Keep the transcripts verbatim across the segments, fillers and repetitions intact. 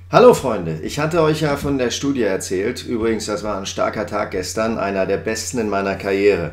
Hallo Freunde, ich hatte euch ja von der Studie erzählt. Übrigens, das war ein starker Tag gestern, einer der besten in meiner Karriere.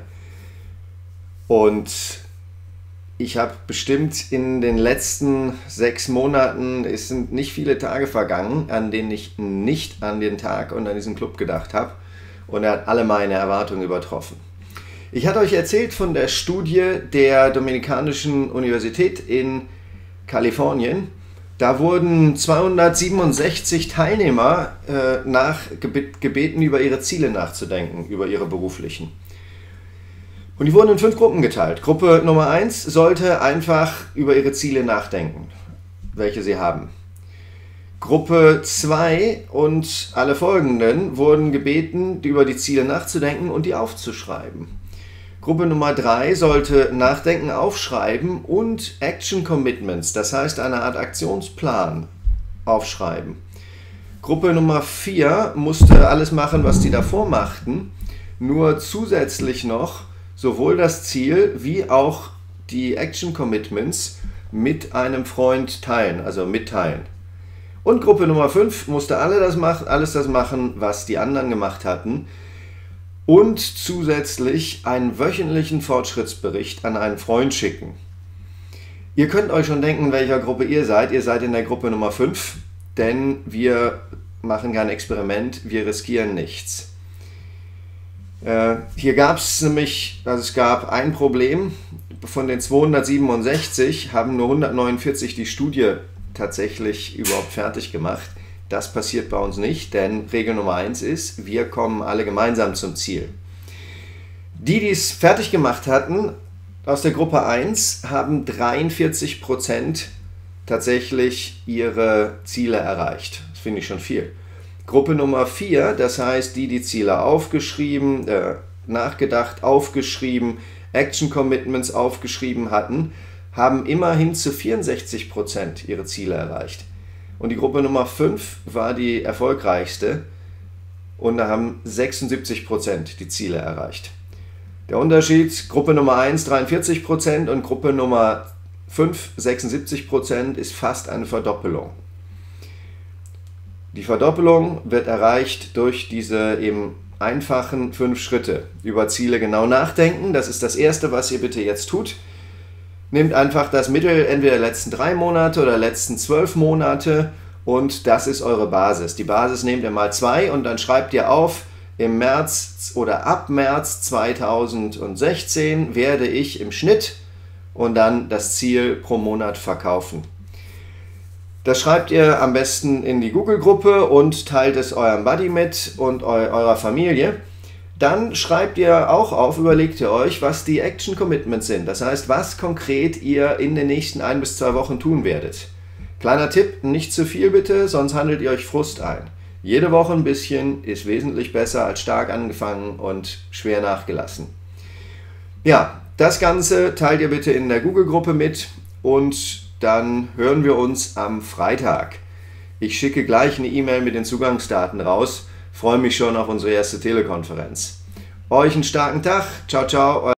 Und ich habe bestimmt in den letzten sechs Monaten, es sind nicht viele Tage vergangen, an denen ich nicht an den Tag und an diesen Club gedacht habe. Und er hat alle meine Erwartungen übertroffen. Ich hatte euch erzählt von der Studie der Dominikanischen Universität in Kalifornien. Da wurden zweihundertsiebenundsechzig Teilnehmer äh, nach, gebeten, über ihre Ziele nachzudenken, über ihre beruflichen. Und die wurden in fünf Gruppen geteilt. Gruppe Nummer eins sollte einfach über ihre Ziele nachdenken, welche sie haben. Gruppe zwei und alle folgenden wurden gebeten, über die Ziele nachzudenken und die aufzuschreiben. Gruppe Nummer drei sollte nachdenken, aufschreiben und Action Commitments, das heißt eine Art Aktionsplan, aufschreiben. Gruppe Nummer vier musste alles machen, was die davor machten, nur zusätzlich noch sowohl das Ziel wie auch die Action Commitments mit einem Freund teilen, also mitteilen. Und Gruppe Nummer fünf musste alle das machen, alles das machen, was die anderen gemacht hatten, und zusätzlich einen wöchentlichen Fortschrittsbericht an einen Freund schicken. Ihr könnt euch schon denken, in welcher Gruppe ihr seid. Ihr seid in der Gruppe Nummer fünf, denn wir machen kein Experiment, wir riskieren nichts. Äh, hier gab es nämlich, also es gab ein Problem. Von den zweihundertsiebenundsechzig haben nur hundertneunundvierzig die Studie tatsächlich überhaupt fertig gemacht. Das passiert bei uns nicht, denn Regel Nummer eins ist, wir kommen alle gemeinsam zum Ziel. Die, die es fertig gemacht hatten, aus der Gruppe eins, haben dreiundvierzig Prozent tatsächlich ihre Ziele erreicht. Das finde ich schon viel. Gruppe Nummer vier, das heißt, die, die Ziele aufgeschrieben, äh, nachgedacht, aufgeschrieben, Action Commitments aufgeschrieben hatten, haben immerhin zu vierundsechzig Prozent ihre Ziele erreicht. Und die Gruppe Nummer fünf war die erfolgreichste und da haben sechsundsiebzig Prozent die Ziele erreicht. Der Unterschied, Gruppe Nummer eins dreiundvierzig Prozent und Gruppe Nummer fünf sechsundsiebzig Prozent, ist fast eine Verdoppelung. Die Verdoppelung wird erreicht durch diese eben einfachen fünf Schritte. Über Ziele genau nachdenken, das ist das Erste, was ihr bitte jetzt tut. Nehmt einfach das Mittel entweder der letzten drei Monate oder der letzten zwölf Monate und das ist eure Basis. Die Basis nehmt ihr mal zwei und dann schreibt ihr auf, im März oder ab März zweitausendsechzehn werde ich im Schnitt und dann das Ziel pro Monat verkaufen. Das schreibt ihr am besten in die Google-Gruppe und teilt es eurem Buddy mit und eu eurer Familie. Dann schreibt ihr auch auf, überlegt ihr euch, was die Action Commitments sind. Das heißt, was konkret ihr in den nächsten ein bis zwei Wochen tun werdet. Kleiner Tipp, nicht zu viel bitte, sonst handelt ihr euch Frust ein. Jede Woche ein bisschen ist wesentlich besser als stark angefangen und schwer nachgelassen. Ja, das Ganze teilt ihr bitte in der Google-Gruppe mit und dann hören wir uns am Freitag. Ich schicke gleich eine E-Mail mit den Zugangsdaten raus. Freue mich schon auf unsere erste Telekonferenz. Euch einen starken Tag. Ciao, ciao.